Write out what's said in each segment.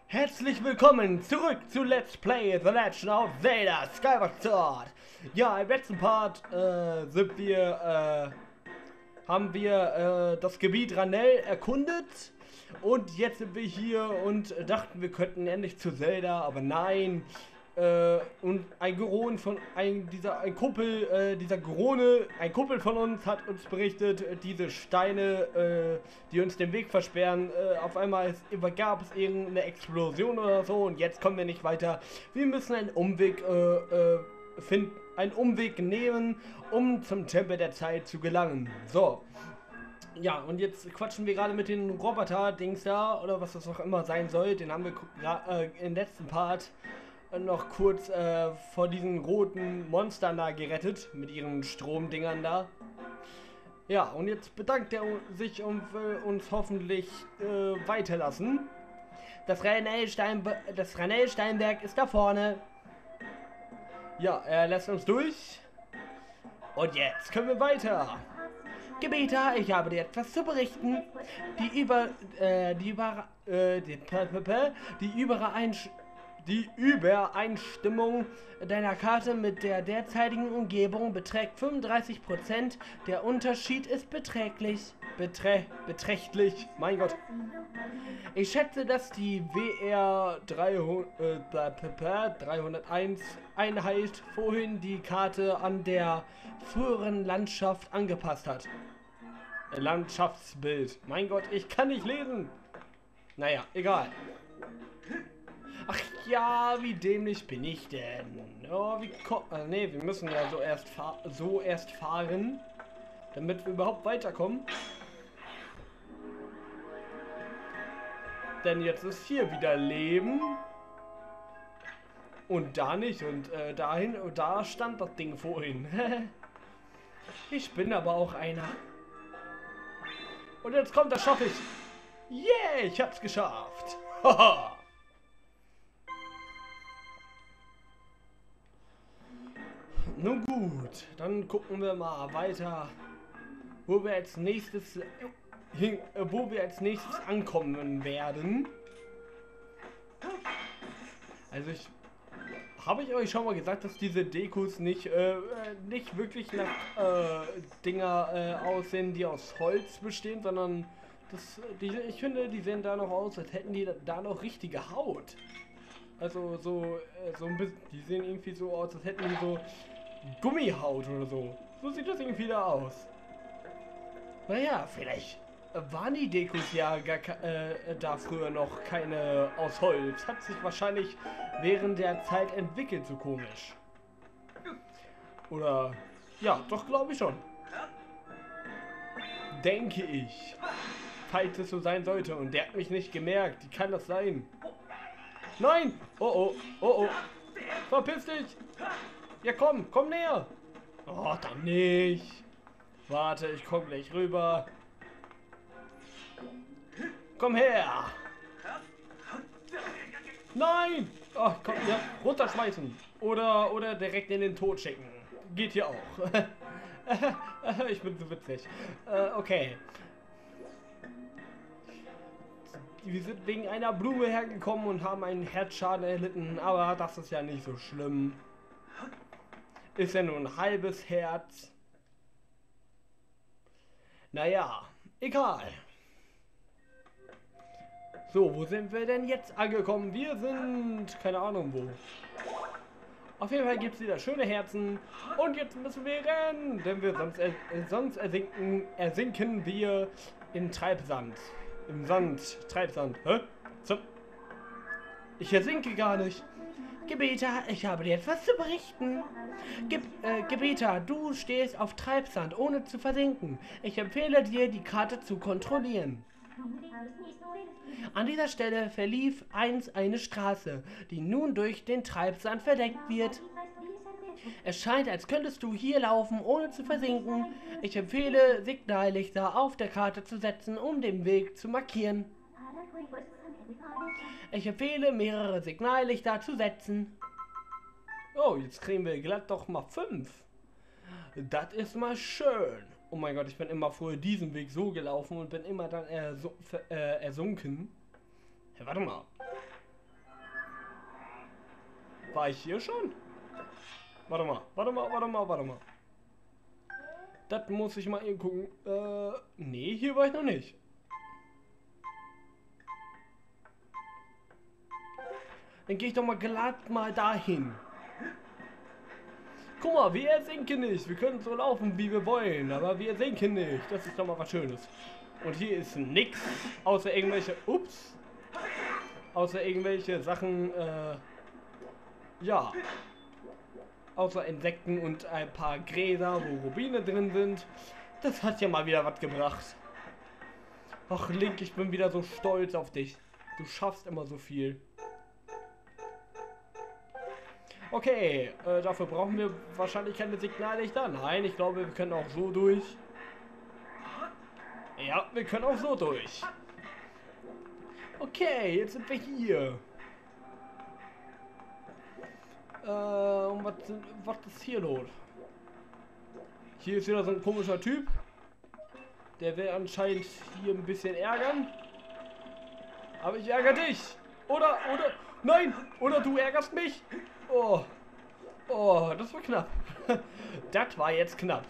Herzlich willkommen zurück zu Let's Play The Legend of Zelda Skyward Sword. Ja, im letzten Part haben wir das Gebiet Ranel erkundet und jetzt sind wir hier und dachten, wir könnten endlich zu Zelda, aber nein. Und ein Goron von ein Kumpel von uns hat uns berichtet, diese Steine, die uns den Weg versperren, auf einmal gab es irgendeine Explosion oder so und jetzt kommen wir nicht weiter. Wir müssen einen Umweg nehmen, um zum Tempel der Zeit zu gelangen. So. Ja, und jetzt quatschen wir gerade mit den Roboter-Dings da, oder was das auch immer sein soll. Den haben wir im letzten Part noch kurz vor diesen roten Monstern da gerettet, mit ihren Stromdingern da. Ja, und jetzt bedankt er sich und will uns hoffentlich weiterlassen. Das Ranel-Steinwerk ist da vorne. Ja, er lässt uns durch. Und jetzt können wir weiter. Gebieter, ich habe dir etwas zu berichten. Die Übereinstimmung deiner Karte mit der derzeitigen Umgebung beträgt 35%. Der Unterschied ist beträchtlich. Mein Gott. Ich schätze, dass die WR 301 Einheit vorhin die Karte an der früheren Landschaft angepasst hat. Landschaftsbild. Mein Gott, ich kann nicht lesen. Naja, egal. Ach ja, wie dämlich bin ich denn? Oh, ne, wir müssen ja so erst fahren, damit wir überhaupt weiterkommen. Denn jetzt ist hier wieder Leben. Und da nicht. Und da stand das Ding vorhin. Ich bin aber auch einer. Und jetzt kommt, das schaffe ich. Yeah, ich hab's geschafft. Haha. Nun gut, dann gucken wir mal weiter, wo wir als nächstes ankommen werden. Also habe ich euch schon mal gesagt, dass diese Dekos nicht wirklich nach Dinger aussehen, die aus Holz bestehen, sondern ich finde, die sehen da noch aus, als hätten die da noch richtige Haut. Also so ein bisschen, die sehen irgendwie so aus, als hätten die so Gummihaut oder so. So sieht das irgendwie da aus. Naja, vielleicht waren die Dekos ja da früher noch keine aus Holz. Hat sich wahrscheinlich während der Zeit entwickelt, so komisch. Oder, ja, doch glaube ich schon. Denke ich. Falls es so sein sollte und der hat mich nicht gemerkt. Wie kann das sein? Nein! Oh oh, oh oh. Verpiss dich! Ja komm näher! Oh, dann nicht! Warte, ich komm gleich rüber. Komm her! Nein! Oh, komm, ja, runterschmeißen. Oder direkt in den Tod schicken. Geht hier auch. Ich bin so witzig. Okay. Wir sind wegen einer Blume hergekommen und haben einen Herzschaden erlitten, aber das ist ja nicht so schlimm. Ist ja nur ein halbes Herz. Naja, egal. So, wo sind wir denn jetzt angekommen? Wir sind, keine Ahnung wo. Auf jeden Fall gibt es wieder schöne Herzen. Und jetzt müssen wir rennen, denn sonst ersinken wir in Treibsand. Im Sand, Treibsand. Hä? Ich ersinke gar nicht. Gebieter, ich habe dir etwas zu berichten. Gebieter, du stehst auf Treibsand, ohne zu versinken. Ich empfehle dir, die Karte zu kontrollieren. An dieser Stelle verlief einst eine Straße, die nun durch den Treibsand verdeckt wird. Es scheint, als könntest du hier laufen, ohne zu versinken. Ich empfehle, Signallichter auf der Karte zu setzen, um den Weg zu markieren. Ich empfehle, mehrere Signallichter zu setzen. Oh, jetzt kriegen wir glatt doch mal 5. Das ist mal schön. Oh mein Gott, ich bin immer vorher diesen Weg so gelaufen und bin immer dann ersunken. Hey, warte mal. War ich hier schon? Warte mal, warte mal, warte mal, warte mal. Das muss ich mal eben gucken. Nee, hier war ich noch nicht. Dann gehe ich doch mal glatt mal dahin. Guck mal, wir sinken nicht. Wir können so laufen, wie wir wollen, aber wir sinken nicht. Das ist doch mal was Schönes. Und hier ist nix, außer irgendwelche, ups, außer irgendwelche Sachen, ja, außer Insekten und ein paar Gräser, wo Rubine drin sind. Das hat ja mal wieder was gebracht. Ach Link, ich bin wieder so stolz auf dich. Du schaffst immer so viel. Okay, dafür brauchen wir wahrscheinlich keine Signallichter. Nein, ich glaube, wir können auch so durch. Ja, wir können auch so durch. Okay, jetzt sind wir hier. Was ist hier los? Hier ist wieder so ein komischer Typ. Der will anscheinend hier ein bisschen ärgern. Aber ich ärgere dich. Oder, nein, oder du ärgerst mich. Oh, oh, das war knapp. Das war jetzt knapp.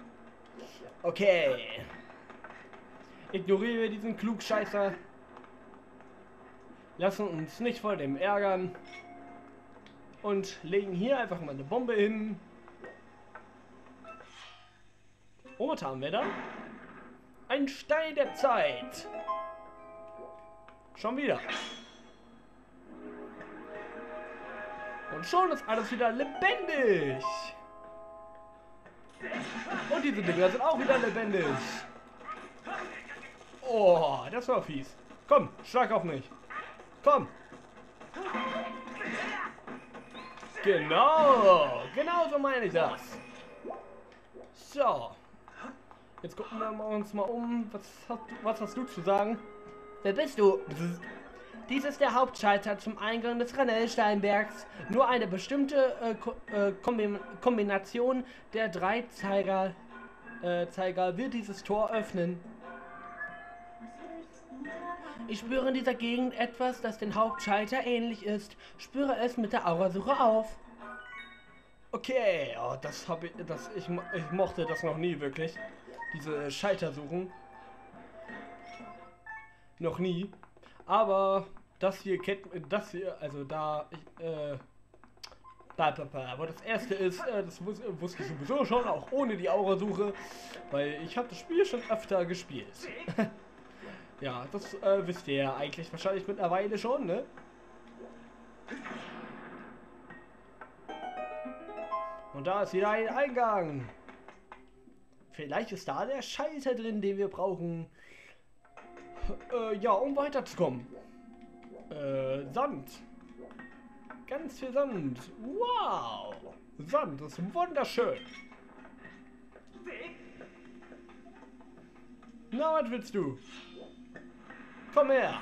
Okay. Ignorieren wir diesen Klugscheißer. Lassen uns nicht vor dem ärgern. Und legen hier einfach mal eine Bombe hin. Und was haben wir da? Ein Stein der Zeit. Schon wieder. Und schon ist alles wieder lebendig. Und diese Dinger sind auch wieder lebendig. Oh, das war fies. Komm, schlag auf mich. Komm. Genau, genau so meine ich das. So. Jetzt gucken wir uns mal um. Was hast du zu sagen? Wer bist du? Dies ist der Hauptschalter zum Eingang des Ranellsteinbergs. Nur eine bestimmte Kombination der drei Zeiger wird dieses Tor öffnen. Ich spüre in dieser Gegend etwas, das den Hauptschalter ähnlich ist. Spüre es mit der Aurasuche auf. Okay, oh, ich mochte das noch nie wirklich. Diese Schaltersuchen. Noch nie. Aber das hier also wo das erste ist, das wusste ich sowieso schon, auch ohne die Aurasuche, weil ich habe das Spiel schon öfter gespielt. Ja, das wisst ihr ja eigentlich wahrscheinlich mittlerweile schon, ne? Und da ist wieder ein Eingang. Vielleicht ist da der Schalter drin, den wir brauchen. Ja, um weiterzukommen. Sand. Ganz viel Sand. Wow. Sand ist wunderschön. Na, was willst du? Komm her.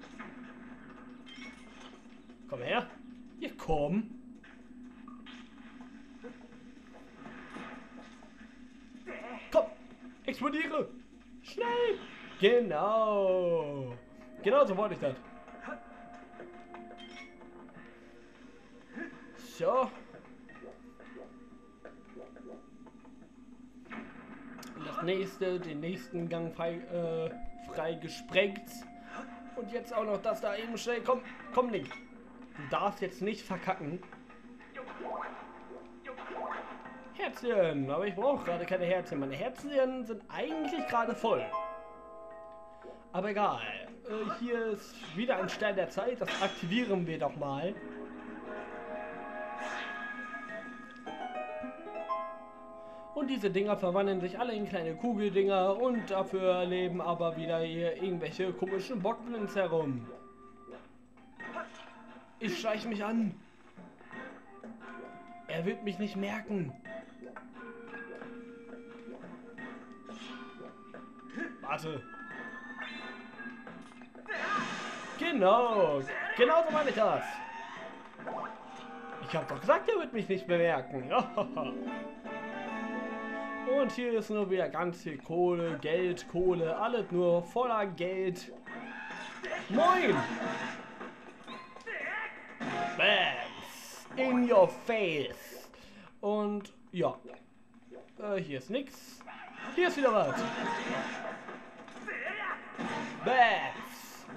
Komm her. Hier, komm. Komm. Explodiere. Schnell. Genau. Genau so wollte ich das. So. Den nächsten Gang frei gesprengt. Und jetzt auch noch das da eben schnell. Komm, Link. Du darfst jetzt nicht verkacken. Herzchen, aber ich brauche gerade keine Herzchen. Meine Herzchen sind eigentlich gerade voll. Aber egal. Hier ist wieder ein Stein der Zeit. Das aktivieren wir doch mal. Und diese Dinger verwandeln sich alle in kleine Kugeldinger und dafür leben aber wieder hier irgendwelche komischen Bockblins herum. Ich schleiche mich an. Er wird mich nicht merken. Warte. Genau. Genau so meine ich das. Ich habe doch gesagt, er wird mich nicht bemerken. Und hier ist nur wieder ganz viel Kohle, Geld, Kohle, alles nur voller Geld. Moin! Bams! in your face. Und ja, hier ist nix. Hier ist wieder was. Bats.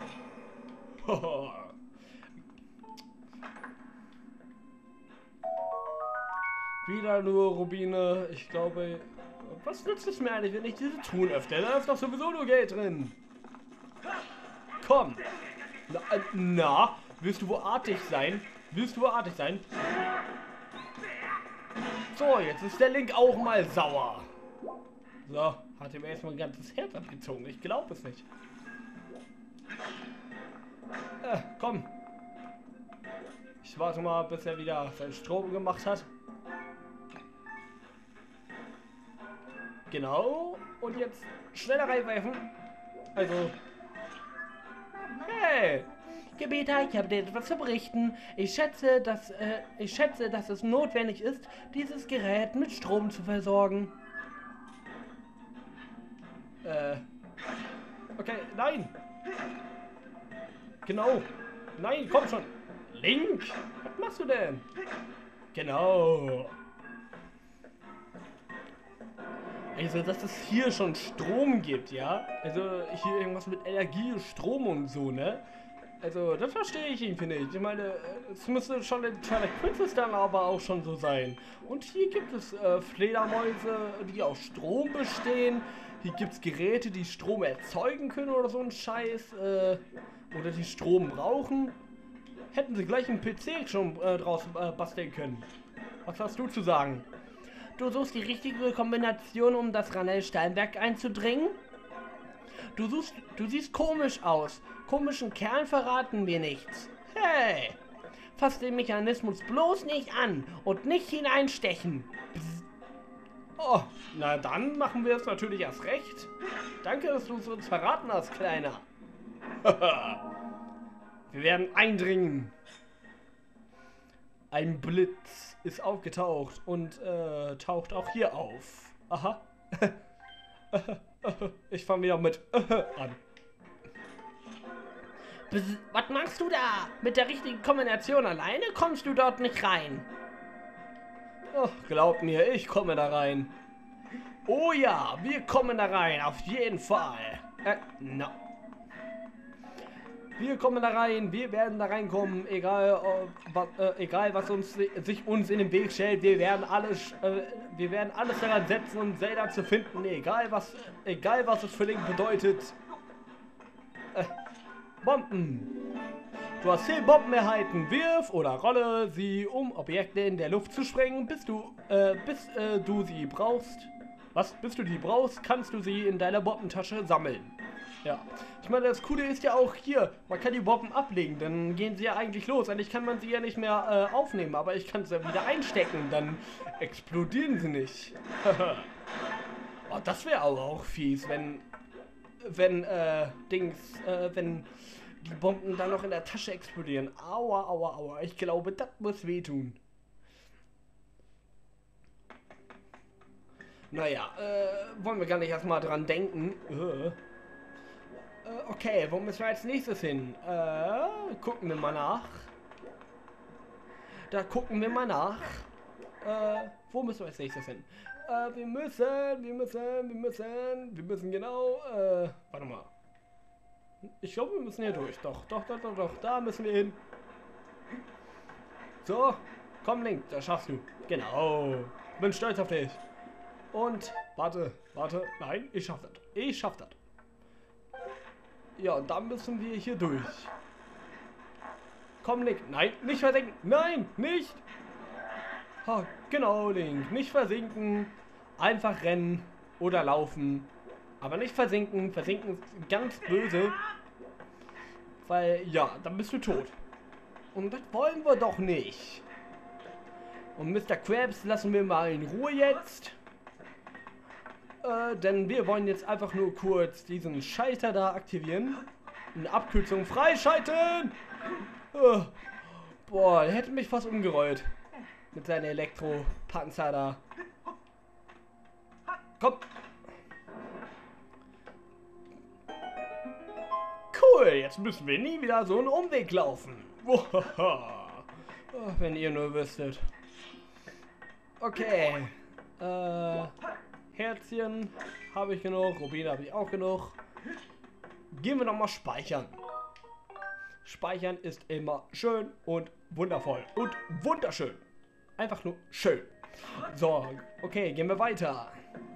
Wieder nur Rubine. Ich glaube, was nützt es mir eigentlich, wenn ich diese Truhen öffne? Da ist doch sowieso nur Geld drin. Komm. Na, willst du wohl artig sein? Willst du wohl artig sein? So, jetzt ist der Link auch mal sauer. So, hat ihm erstmal ein ganzes Herz abgezogen. Ich glaube es nicht. Komm. Ich warte mal, bis er wieder seinen Strom gemacht hat. Genau. Und jetzt schneller reinwerfen. Also. Hey! Gebieter, ich habe dir etwas zu berichten. Ich schätze, dass es notwendig ist, dieses Gerät mit Strom zu versorgen. Okay, nein! Genau! Nein, komm schon! Link! Was machst du denn? Genau! Also, dass es hier schon Strom gibt, ja? Also, hier irgendwas mit Energie, Strom und so, ne? Also, das verstehe ich irgendwie nicht. Ich meine, es müsste schon in Twilight Princess dann aber auch schon so sein. Und hier gibt es Fledermäuse, die aus Strom bestehen. Hier gibt es Geräte, die Strom erzeugen können oder so ein Scheiß. Oder die Strom brauchen. Hätten sie gleich einen PC schon draus basteln können. Was hast du zu sagen? Du suchst die richtige Kombination, um das Ranel-Steinwerk einzudringen? Du siehst komisch aus. Komischen Kerl verraten mir nichts. Hey! Fass den Mechanismus bloß nicht an und nicht hineinstechen. Psst. Oh, na dann machen wir es natürlich erst recht. Danke, dass du es uns verraten hast, Kleiner. Wir werden eindringen. Ein Blitz ist aufgetaucht und taucht auch hier auf. Aha. Ich fange wieder mit an. Was machst du da? Mit der richtigen Kombination alleine kommst du dort nicht rein. Oh, glaub mir, ich komme da rein. Oh ja, wir kommen da rein, auf jeden Fall. No. Wir kommen da rein, wir werden da reinkommen, egal was sich uns in den Weg stellt. Wir werden alles daran setzen, um Zelda zu finden, egal was es für Link bedeutet. Bomben. Du hast 10 Bomben erhalten. Wirf oder rolle sie, um Objekte in der Luft zu sprengen, bis du sie brauchst. Bis du die brauchst, kannst du sie in deiner Bombentasche sammeln. Ja. Ich meine, das Coole ist ja auch hier, man kann die Bomben ablegen, dann gehen sie ja eigentlich los. Eigentlich kann man sie ja nicht mehr aufnehmen, aber ich kann sie ja wieder einstecken, dann explodieren sie nicht. Oh, das wäre aber auch fies, wenn die Bomben dann noch in der Tasche explodieren. Aua, aua, aua. Ich glaube, das muss wehtun. Naja, wollen wir gar nicht erstmal dran denken. Okay, wo müssen wir als nächstes hin? Gucken wir mal nach. Da gucken wir mal nach. Wo müssen wir als nächstes hin? Wir müssen genau, warte mal. Ich glaube, wir müssen hier durch. Doch, da müssen wir hin. So, komm Link, das schaffst du. Genau, bin stolz auf dich. Und, warte, nein, ich schaff das. Ja, und dann müssen wir hier durch. Komm Link, nein, nicht versinken, nein, nicht. Oh, genau Link, nicht versinken, einfach rennen oder laufen. Aber nicht versinken. Versinken ist ganz böse. Weil, ja, dann bist du tot. Und das wollen wir doch nicht. Und Mr. Krabs lassen wir mal in Ruhe jetzt. Denn wir wollen jetzt einfach nur kurz diesen Schalter da aktivieren. Eine Abkürzung freischalten. Boah, der hätte mich fast umgerollt. Mit seinem Elektropanzer da. Komm. Cool, jetzt müssen wir nie wieder so einen Umweg laufen. Oh, wenn ihr nur wüsstet. Okay. Herzchen habe ich genug. Rubine habe ich auch genug. Gehen wir nochmal speichern. Speichern ist immer schön und wundervoll. Und wunderschön. Einfach nur schön. So, okay, gehen wir weiter.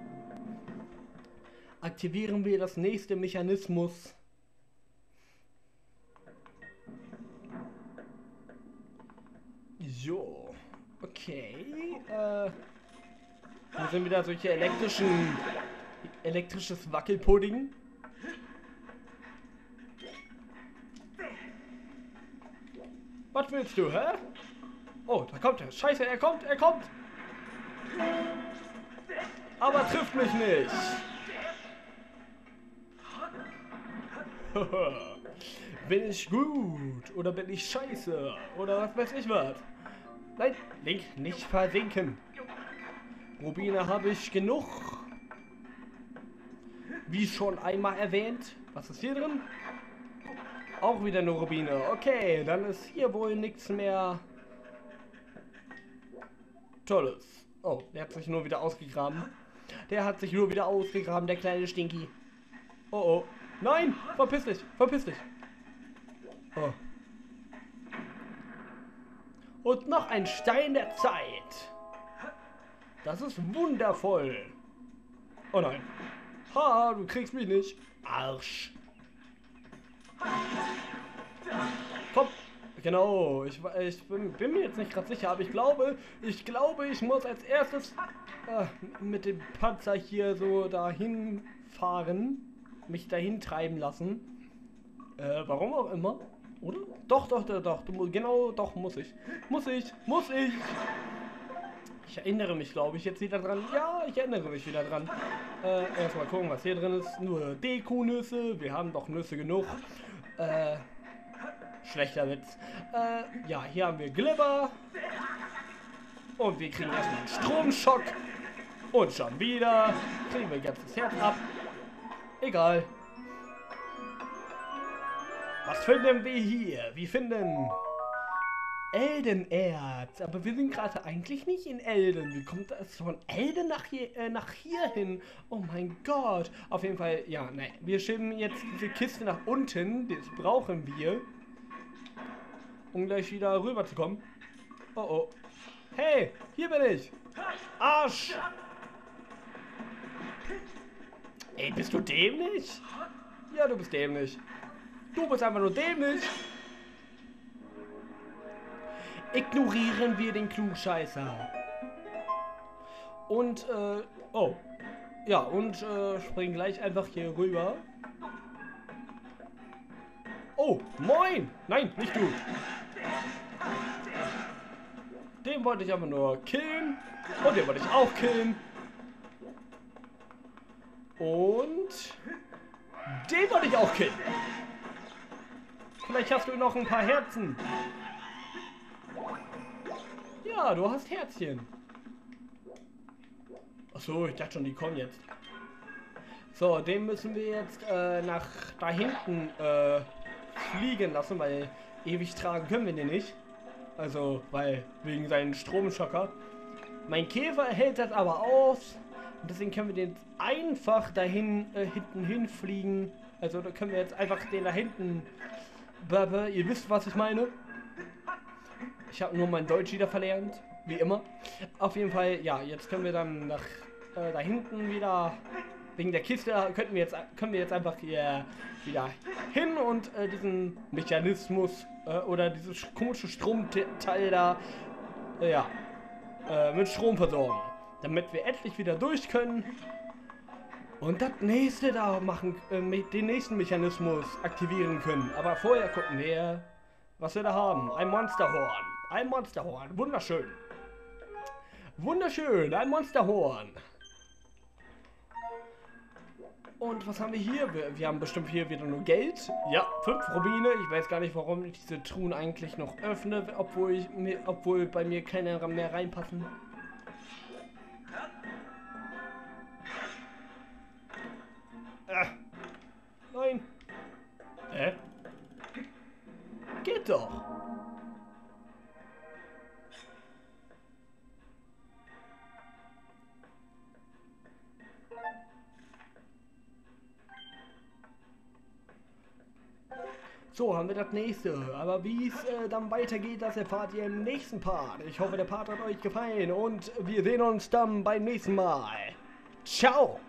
Aktivieren wir das nächste Mechanismus. So, okay. Hier sind wieder solche elektrisches Wackelpudding. Was willst du, hä? Oh, da kommt er. Scheiße, er kommt. Aber trifft mich nicht. Bin ich gut? Oder bin ich scheiße? Oder was weiß ich was? Nein, Link, nicht versinken. Rubine habe ich genug. Wie schon einmal erwähnt. Was ist hier drin? Auch wieder nur Rubine. Okay, dann ist hier wohl nichts mehr Tolles. Oh, der hat sich nur wieder ausgegraben. Der kleine Stinky. Oh oh. Nein! Verpiss dich! Oh. Und noch ein Stein der Zeit. Das ist wundervoll. Oh nein. Ha, du kriegst mich nicht. Arsch. Komm. Genau. Ich bin mir jetzt nicht gerade sicher, aber ich glaube, ich muss als erstes mit dem Panzer hier so dahin fahren. Mich dahin treiben lassen. Warum auch immer. Oder? Doch. Genau, doch, muss ich. Ich erinnere mich, glaube ich, jetzt wieder dran. Ja, ich erinnere mich wieder dran. Erstmal gucken, was hier drin ist. Nur Deko-Nüsse. Wir haben doch Nüsse genug. Schlechter Witz. Ja, hier haben wir Glibber. Und wir kriegen erstmal einen Stromschock. Und schon wieder kriegen wir ein ganzes Herz ab. Egal. Was finden wir hier? Wir finden Eldenerz. Aber wir sind gerade eigentlich nicht in Elden. Wie kommt das von Elden nach hier hin? Oh mein Gott. Auf jeden Fall, ja, nein. Wir schieben jetzt diese Kiste nach unten. Das brauchen wir. Um gleich wieder rüber zu kommen. Oh oh. Hey, hier bin ich. Arsch. Ey, bist du dämlich? Ja, du bist dämlich. Du bist einfach nur dämlich. Ignorieren wir den Klugscheißer. Und, oh. Ja, und, springen gleich einfach hier rüber. Oh, moin! Nein, nicht du. Den wollte ich aber nur killen. Und den wollte ich auch killen. Und den wollte ich auch killen. Vielleicht hast du noch ein paar Herzen. Ja, du hast Herzchen. Achso, ich dachte schon, die kommen jetzt. So, den müssen wir jetzt nach da hinten fliegen lassen, weil ewig tragen können wir den nicht. Also, weil wegen seinen Stromschocker. Mein Käfer hält das aber aus. Und deswegen können wir den einfach dahin hinten hinfliegen. Also da können wir jetzt einfach den da hinten. Ihr wisst, was ich meine. Ich habe nur mein Deutsch wieder verlernt, wie immer. Auf jeden Fall, ja, jetzt können wir dann nach da hinten wieder. Wegen der Kiste können wir jetzt einfach hier wieder hin und diesen Mechanismus oder dieses komische Stromteil da mit Strom versorgen. Damit wir endlich wieder durch können und das nächste da machen, den nächsten Mechanismus aktivieren können. Aber vorher gucken wir, was wir da haben. Ein Monsterhorn. Ein Monsterhorn. Wunderschön. Wunderschön. Ein Monsterhorn. Und was haben wir hier? Wir haben bestimmt hier wieder nur Geld. Ja, 5 Rubine. Ich weiß gar nicht, warum ich diese Truhen eigentlich noch öffne, obwohl bei mir keine mehr reinpassen. Nein. Geht doch. So, haben wir das nächste. Aber wie es dann weitergeht, das erfahrt ihr im nächsten Part. Ich hoffe, der Part hat euch gefallen und wir sehen uns dann beim nächsten Mal. Ciao!